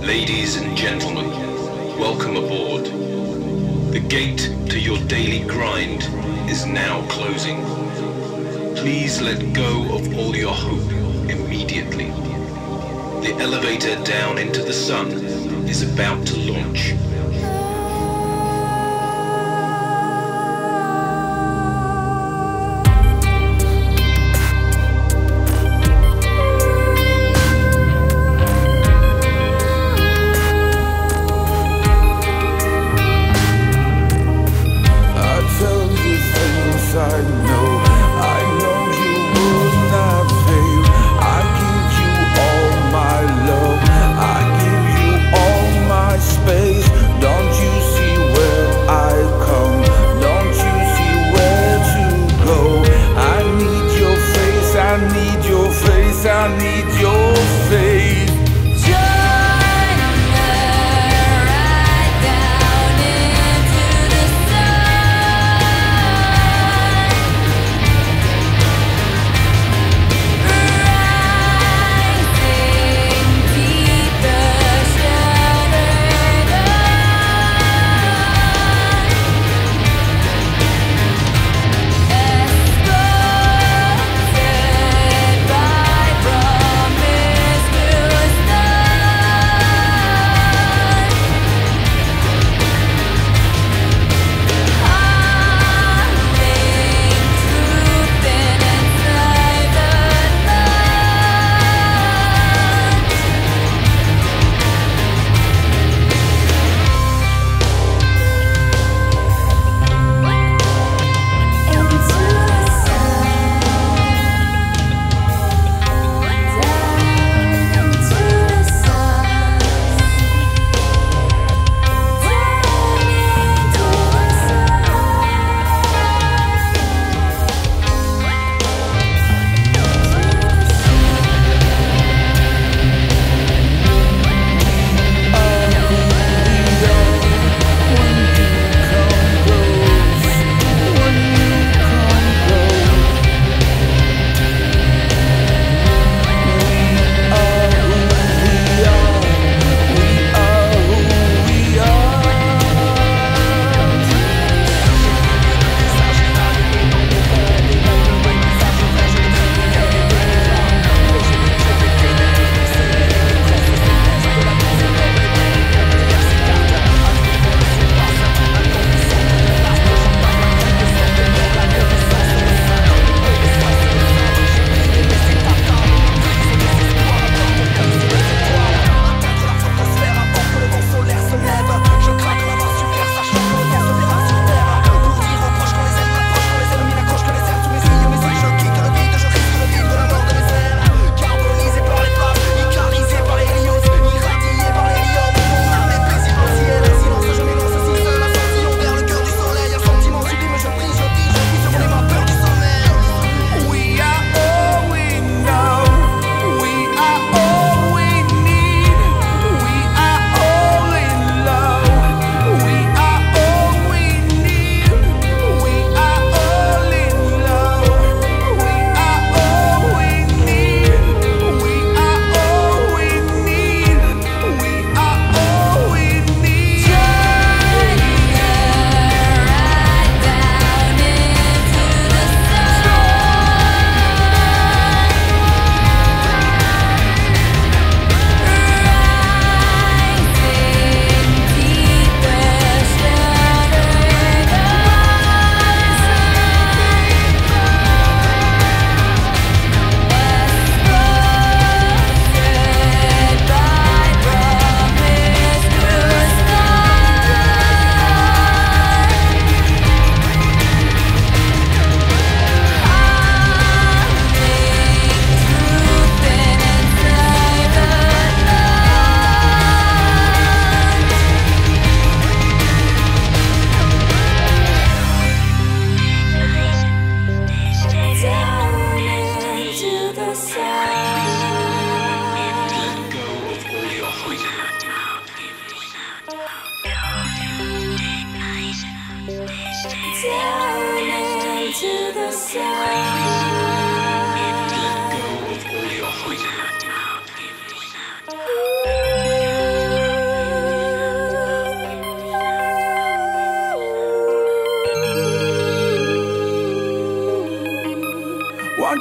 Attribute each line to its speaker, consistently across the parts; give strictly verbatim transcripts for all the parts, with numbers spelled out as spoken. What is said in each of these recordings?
Speaker 1: Ladies and gentlemen, welcome aboard. The gate to your daily grind is now closing. Please let go of all your hope immediately. The elevator down into the sun is about to launch.
Speaker 2: I know, I know you would not fail. I give you all my love, I give you all my space. Don't you see where I come? Don't you see where to go? I need your face, I need your face, I need your face.
Speaker 3: Promise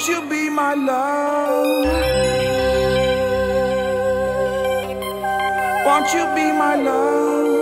Speaker 2: Won't you be my love? Won't you be my love?